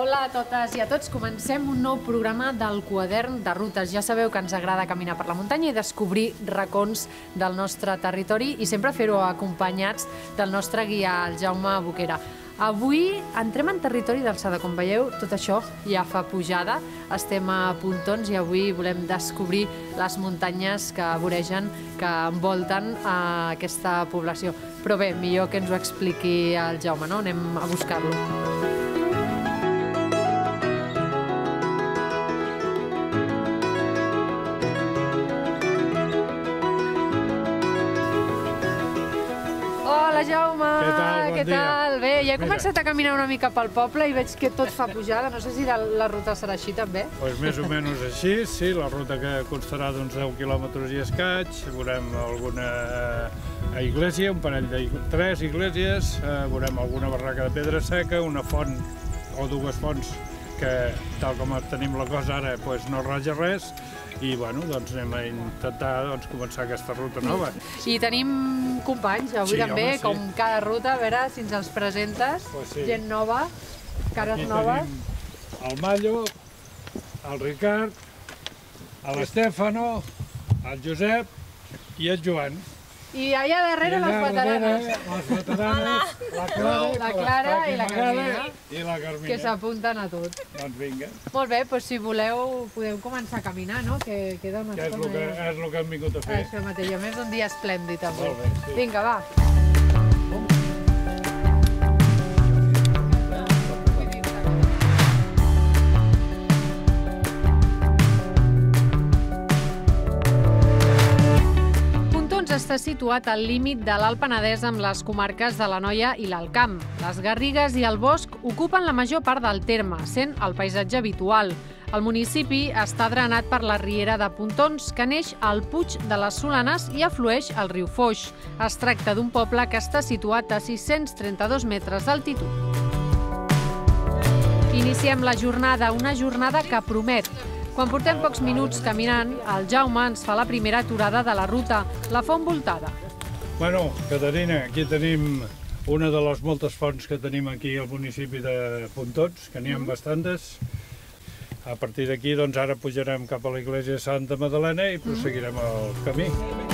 Hola a totes i a tots. Comencem un nou programa del Quadern de Rutes. Ja sabeu que ens agrada caminar per la muntanya i descobrir racons del nostre territori i sempre fer-ho acompanyats del nostre guia, el Jaume Boquera. Avui entrem en territori d'alçada. Com veieu, tot això ja fa pujada. Estem a Pontons i avui volem descobrir les muntanyes que voregen, que envolten aquesta població. Però bé, millor que ens ho expliqui el Jaume, no? Anem a buscar-lo. Hola, Jaume! Què tal? Bé, ja he començat a caminar una mica pel poble i veig que tot fa pujada. No sé si la ruta serà així també. Doncs més o menys així, sí. La ruta que constarà d'uns 10 quilòmetres i escaig. Veurem alguna església, un parell de 3 esglésies, veurem alguna barraca de pedra seca, una font o dues fonts que, tal com tenim la cosa ara, no raja res. I bueno, doncs anem a intentar començar aquesta ruta nova. I tenim companys avui també, com cada ruta, a veure si ens els presentes. Gent nova, cares noves. Aquí tenim el Mallo, el Ricard, l'Estefano, el Josep i el Joan. I allà darrere les veteranes. Les veteranes, la Clara i la Carmina. I la Carmina. Que s'apunten a tot. Doncs vinga. Molt bé, doncs si voleu podeu començar a caminar, no? Que queda una estona. És el que hem vingut a fer. Això mateix, a més un dia esplèndid avui. Molt bé, sí. Vinga, va. Està situat al límit de l'Alt Penedès amb les comarques de l'Anoia i l'Alt Camp. Les garrigues i el bosc ocupen la major part del terme, sent el paisatge habitual. El municipi està drenat per la riera de Pontons, que neix al Puig de les Solanes i aflueix al riu Foix. Es tracta d'un poble que està situat a 632 metres d'altitud. Iniciem la jornada, una jornada que promet. Quan portem pocs minuts caminant, el Jaume ens fa la primera aturada de la ruta, la Font Voltada. Bueno, Caterina, aquí tenim una de les moltes fonts que tenim aquí al municipi de Pontons, que n'hi ha bastantes. A partir d'aquí, doncs ara pujarem cap a l'església de Santa Magdalena i prosseguirem el camí.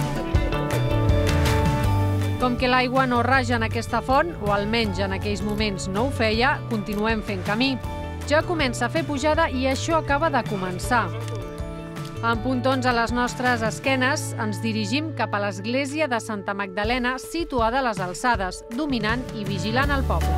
Com que l'aigua no raja en aquesta font, o almenys en aquells moments no ho feia, continuem fent camí. Ja comença a fer pujada i això acaba de començar. Amb Pontons a les nostres esquenes, ens dirigim cap a l'església de Santa Magdalena, situada a les alçades, dominant i vigilant el poble.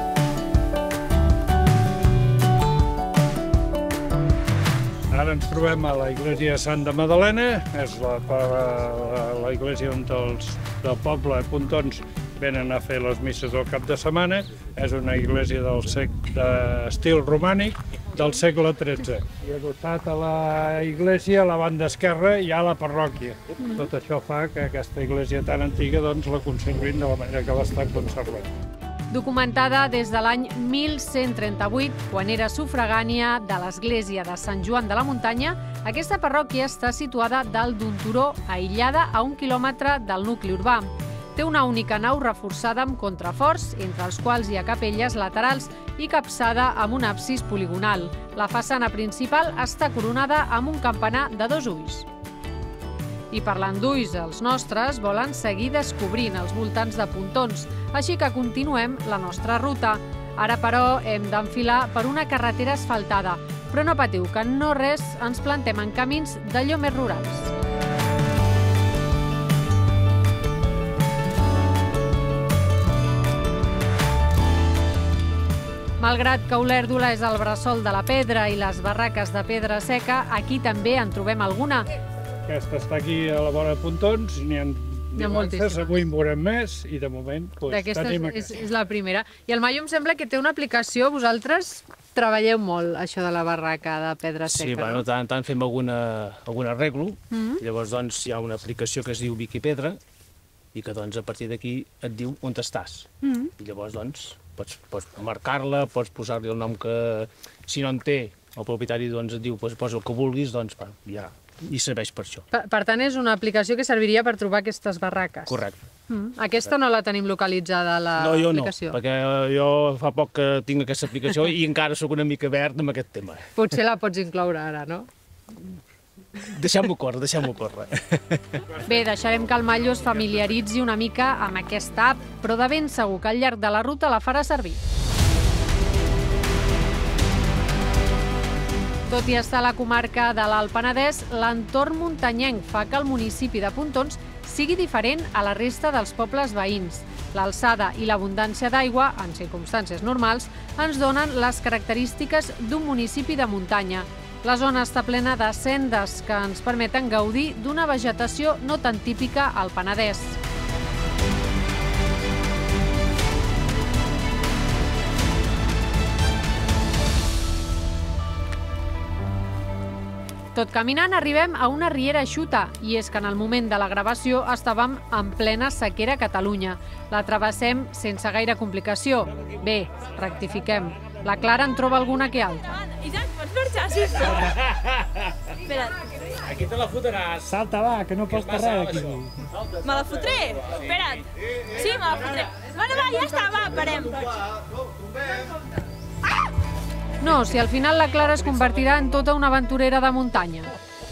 Ara ens trobem a l'església de Santa Magdalena, és l'església on els del poble de Pontons venen a fer les misses del cap de setmana. És una església d'estil romànic del segle XIII. I adossat a l'església, a la banda esquerra, hi ha la parròquia. Tot això fa que aquesta església tan antiga la conservin de la manera que l'està conservant. Documentada des de l'any 1138, quan era sufragània de l'església de Sant Joan de la Muntanya, aquesta parròquia està situada dalt d'un turó, aïllada a 1 quilòmetre del nucli urbà. Té una única nau reforçada amb contraforts, entre els quals hi ha capelles laterals i capçada amb un absis poligonal. La façana principal està coronada amb un campanar de 2 ulls. I parlant d'ulls, els nostres volen seguir descobrint els voltants de Pontons, així que continuem la nostra ruta. Ara, però, hem d'enfilar per una carretera asfaltada, però no patiu, que no res ens plantem en camins d'allò més rurals. Malgrat que Olèrdola és el bressol de la pedra i les barraques de pedra seca, aquí també en trobem alguna. Aquesta està aquí a la vora de Pontons, n'hi ha diverses, avui en veurem més i de moment tenim aquesta. És la primera. I el Mallo em sembla que té una aplicació, vosaltres treballeu molt això de la barraca de pedra seca. Sí, bueno, tant fem algun arreglo, llavors doncs hi ha una aplicació que es diu Wikipedra i que doncs a partir d'aquí et diu on estàs. I llavors doncs pots marcar-la, pots posar-li el nom que, si no en té, el propietari doncs et diu posa el que vulguis, doncs ja i serveix per això. Per tant, és una aplicació que serviria per trobar aquestes barraques. Correcte. Aquesta no la tenim localitzada, l'aplicació? No, jo no, perquè jo fa poc que tinc aquesta aplicació i encara sóc una mica verd amb aquest tema. Potser la pots incloure ara, no? Deixem-ho córrer, deixem-ho córrer. Bé, deixarem que el Mallo es familiaritzi una mica amb aquesta app, però de ben segur que al llarg de la ruta la farà servir. Tot i estar a la comarca de l'Alt Penedès, l'entorn muntanyenc fa que el municipi de Pontons sigui diferent a la resta dels pobles veïns. L'alçada i l'abundància d'aigua, en circumstàncies normals, ens donen les característiques d'un municipi de muntanya. La zona està plena de sendes que ens permeten gaudir d'una vegetació no tan típica al Penedès. Tot caminant arribem a una riera eixuta, i és que en el moment de la gravació estàvem en plena sequera a Catalunya. La travessem sense gaire complicació. Bé, rectifiquem. La Clara en troba alguna que altra. Isaac, pots marxar, sisplau? Espera't. Aquí te la fotràs. Salta, va, que no pots res aquí. Me la fotré? Espera't. Sí, me la fotré. Bueno, va, ja està, va, parem. No, si al final la Clara es convertirà en tota una aventurera de muntanya.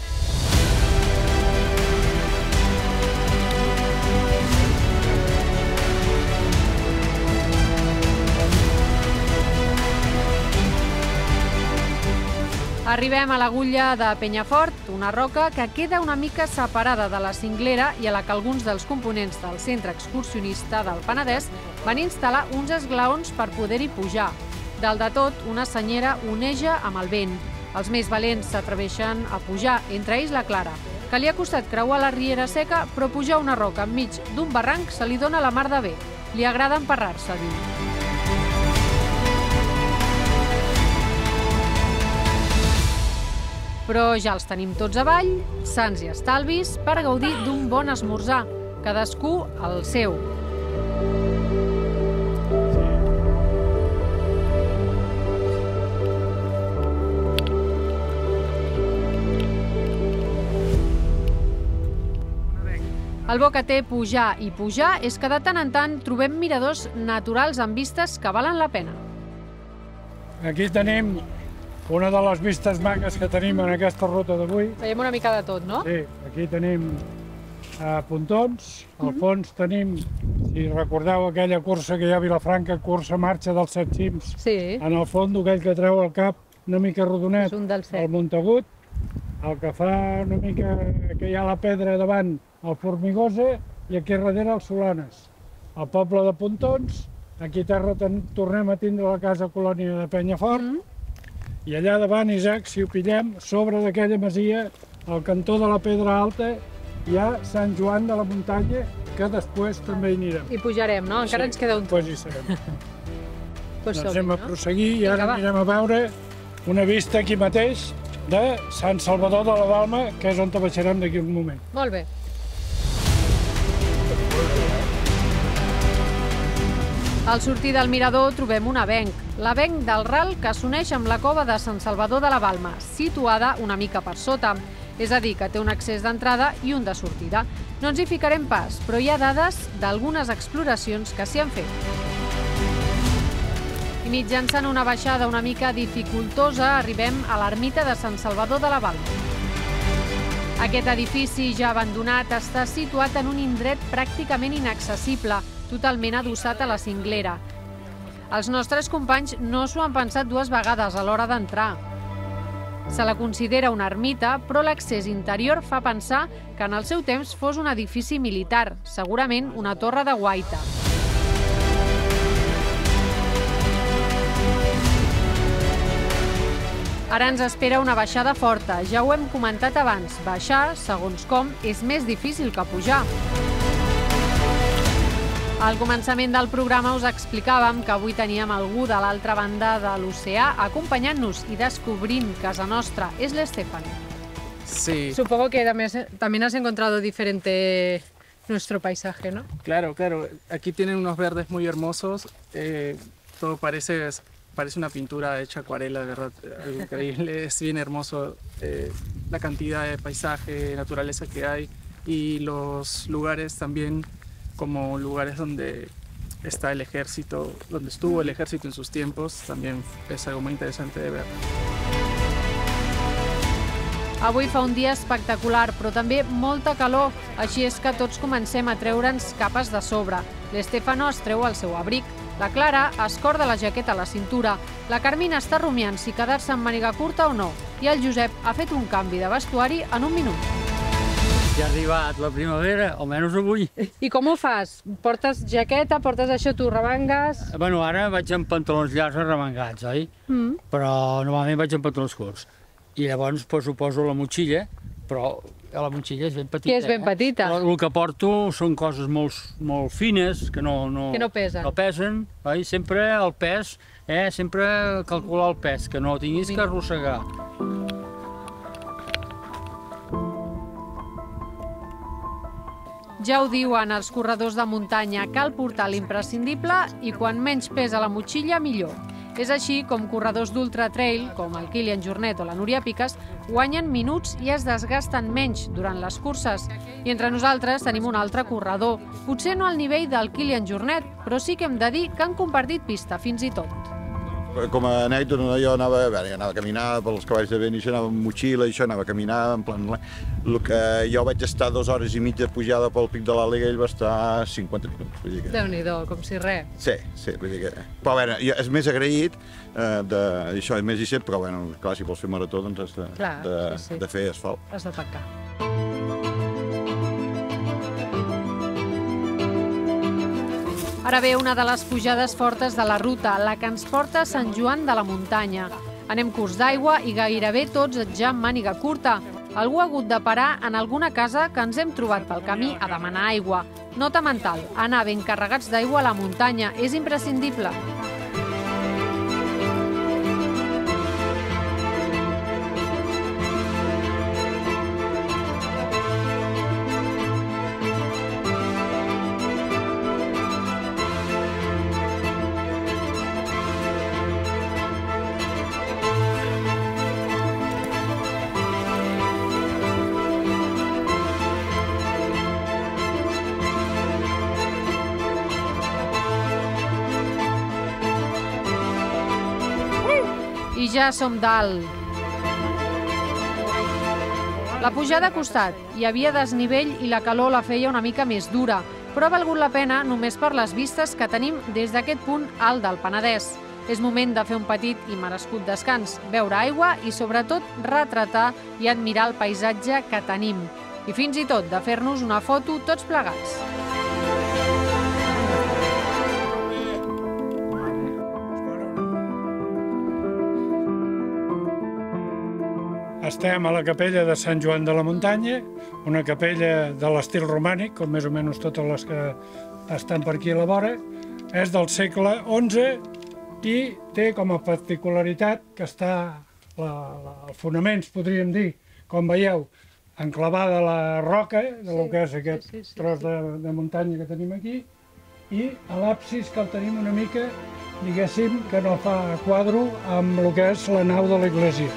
Arribem a l'agulla de Penyafort, una roca que queda una mica separada de la cinglera i a la que alguns dels components del centre excursionista del Penedès van instal·lar uns esglaons per poder-hi pujar. Dalt de tot, una senyera oneja amb el vent. Els més valents s'atreveixen a pujar, entre ells la Clara, que li ha costat creuar la riera seca, però pujar una roca enmig d'un barranc se li dona la mar de bé. Li agrada emparrar-se, diu. Però ja els tenim tots avall, sans i estalvis, per gaudir d'un bon esmorzar. Cadascú el seu. El bo que té pujar i pujar és que de tant en tant trobem miradors naturals amb vistes que valen la pena. Aquí tenim una de les vistes maques que tenim en aquesta ruta d'avui. Veiem una mica de tot, no? Sí, aquí tenim Pontons, al fons tenim, si recordeu aquella cursa que hi ha a Vilafranca, cursa marxa dels 7 cims, Sí. en el fons aquell que treu el cap una mica rodonet, És un dels 7. el Montagut, el que fa una mica que hi ha la pedra davant, el Formigosa, i aquí darrere els Solanes. El poble de Pontons, aquí a terra tornem a tindre la casa colònia de Penyafort, i allà davant, Isaac, si ho pillem, sobre d'aquella masia, al cantó de la Pedra Alta, hi ha Sant Joan de la Muntanya, que després també hi anirem. I pujarem, no? Encara ens queda un Doncs hi serem. Pues Doncs som-hi, anem a no? prosseguir i Vinga, ara va. anirem a veure una vista aquí mateix de Sant Salvador de la Balma, que és on baixarem d'aquí un moment. Molt bé. Al sortir del mirador trobem un avenc, l'avenc del Ral, que s'uneix amb la cova de Sant Salvador de la Balma, situada una mica per sota. És a dir, que té un accés d'entrada i un de sortida. No ens hi ficarem pas, però hi ha dades d'algunes exploracions que s'hi han fet. I mitjançant una baixada una mica dificultosa, arribem a l'ermita de Sant Salvador de la Balma. Aquest edifici ja abandonat està situat en un indret pràcticament inaccessible, totalment adossat a la cinglera. Els nostres companys no s'ho han pensat dues vegades a l'hora d'entrar. Se la considera una ermita, però l'accés interior fa pensar que en el seu temps fos un edifici militar, segurament una torre de guaita. Ara ens espera una baixada forta. Ja ho hem comentat abans, baixar, segons com, és més difícil que pujar. Al començament del programa us explicàvem que avui teníem algú de l'altra banda de l'oceà acompanyant-nos i descobrint casa nostra. És l'Estefan. Sí, Supongo que también has encontrado diferente nuestro paisaje, ¿no? claro, claro. Aquí tienen unos verdes muy hermosos. Todo parece una pintura hecha acuarela, de verdad. Algo increíble. Es bien hermoso la cantidad de paisaje, naturaleza que hay y los lugares también como lugares donde está el ejército, donde estuvo el ejército en sus tiempos, también es algo muy interesante de ver. Avui fa un dia espectacular, però també molta calor, així és que tots comencem a treure'ns capes de sobre. L'Estefano es treu el seu abric, la Clara es corda la jaqueta a la cintura, la Carmina està rumiant si quedar-se amb màniga curta o no, i el Josep ha fet un canvi de vestuari en un minut. Ja ha arribat la primavera, almenys avui. I com ho fas? Portes jaqueta, portes això, tu remangues? Bueno, ara vaig amb pantalons llargs arremangats, oi? Però normalment vaig amb pantalons curts. I llavors ho poso a la motxilla, però la motxilla és ben petita. Que és ben petita. Però el que porto són coses molt fines, que no pesen. No pesen, oi? Sempre el pes, sempre calcular el pes, que no tinguis que arrossegar. Ja ho diuen els corredors de muntanya, cal portar l'imprescindible i quan menys pesa la motxilla, millor. És així com corredors d'ultra-trail, com el Kilian Jornet o la Núria Piques, guanyen minuts i es desgasten menys durant les curses. I entre nosaltres tenim un altre corredor, potser no al nivell del Kilian Jornet, però sí que hem de dir que han compartit pista fins i tot. Com a anècdota, jo anava a caminar pels cavalls de vent, i això anava amb motxilla, i això anava a caminar, en plan... Jo vaig estar 2 hores i mitja pujada pel pic de l'Àliga i ell va estar 50 minuts. Déu-n'hi-do, com si res. Sí, vull dir que... Però, a veure, és més agraït d'això, és més icet, però, bueno, clar, si vols fer marató, doncs has de fer asfalt. Has de tancar. Ara ve una de les pujades fortes de la ruta, la que ens porta a Sant Joan de la Muntanya. Anem curts d'aigua i gairebé tots ja amb màniga curta. Algú ha hagut de parar en alguna casa que ens hem trobat pel camí a demanar aigua. Nota mental, anar ben carregats d'aigua a la muntanya és imprescindible. I ja som dalt. La pujada ha costat, hi havia desnivell i la calor la feia una mica més dura, però ha valgut la pena només per les vistes que tenim des d'aquest punt alt del Penedès. És moment de fer un petit i merescut descans, beure aigua i, sobretot, retratar i admirar el paisatge que tenim. I fins i tot de fer-nos una foto tots plegats. Estem a la capella de Sant Joan de la Muntanya, una capella de l'estil romànic, com més o menys totes les que estan per aquí a la vora. És del segle XI i té com a particularitat que està, els fonaments, podríem dir, com veieu, enclavada a la roca, del que és aquest tros de muntanya que tenim aquí, i a l'absis que el tenim una mica, diguéssim, que no fa quadro amb el que és la nau de l'església.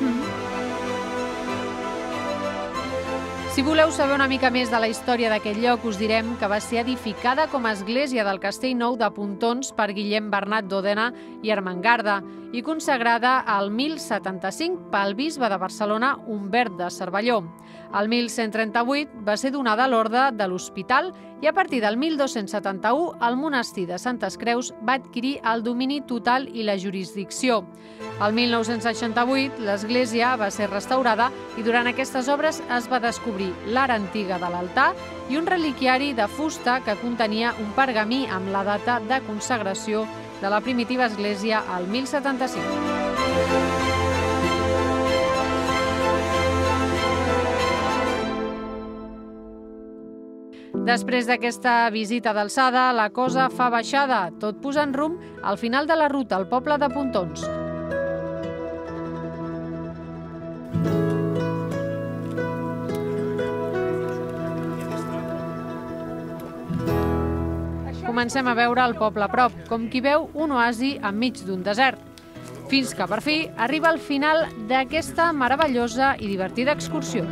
Si voleu saber una mica més de la història d'aquest lloc, us direm que va ser edificada com a església del Castell Nou de Pontons per Guillem Bernat d'Òdena i Ermengarda i consagrada al 1075 pel bisbe de Barcelona Humbert de Cervelló. El 1138 va ser donada a l'Orde de l'Hospital i a partir del 1271 el monestir de Santes Creus va adquirir el domini total i la jurisdicció. El 1968 l'església va ser restaurada i durant aquestes obres es va descobrir l'ara antiga de l'altar i un reliquiari de fusta que contenia un pergamí amb la data de consagració de la primitiva església al 1075. Després d'aquesta visita d'alçada, la cosa fa baixada, tot posant rumb al final de la ruta al poble de Pontons. Comencem a veure el poble a prop, com qui veu un oasi enmig d'un desert. Fins que, per fi, arriba al final d'aquesta meravellosa i divertida excursió.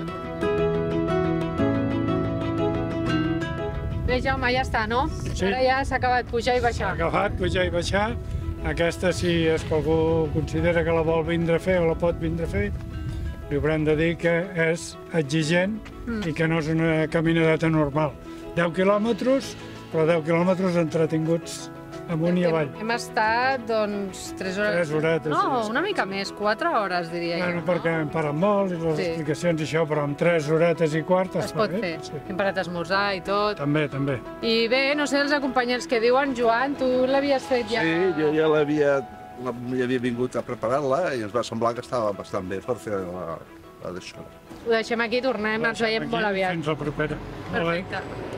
Bé, Jaume, ja està, no? Sí. Ara ja s'ha acabat pujar i baixar. S'ha acabat, pujar i baixar. Aquesta, si és que algú considera que la vol vindre a fer o la pot vindre a fer, li haurem de dir que és exigent i que no és una caminadeta normal. 10 quilòmetres, però 10 quilòmetres entretinguts amunt i avall. Hem estat, doncs, 3 hores. 3 horetes. No, una mica més, 4 hores, diria jo. Bueno, perquè hem parat molt i les explicacions i això, però amb 3 horetes i quart es pot fer. Hem parat a esmorzar i tot. També, també. I bé, no sé els acompanyants que diuen, Joan, tu l'havies fet ja? Sí, jo ja havia vingut a preparar-la i ens va semblar que estava bastant bé per fer la d'això. Ho deixem aquí, tornem, ens veiem molt aviat. Fins la propera. Perfecte.